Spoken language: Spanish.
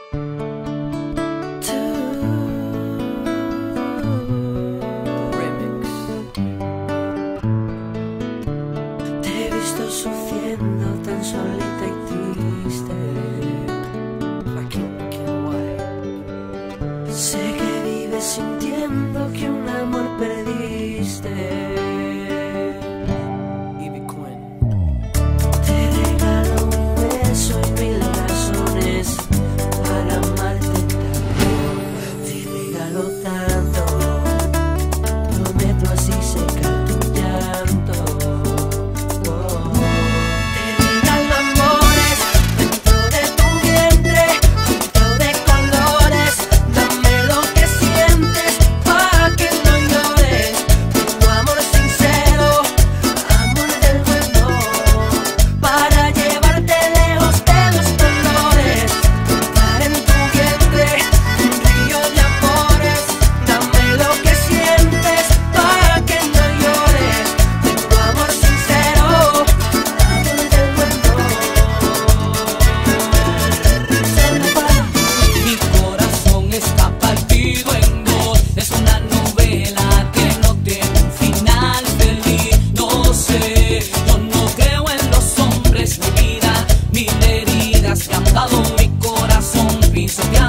Sufriendo tan solita y triste. Sé que vives sintiendo que un amor perdiste. Te regalo un beso y 1000 razones para amarte tanto. Te regalo tanto, prometo así secar tu llanto. Mi corazón piso.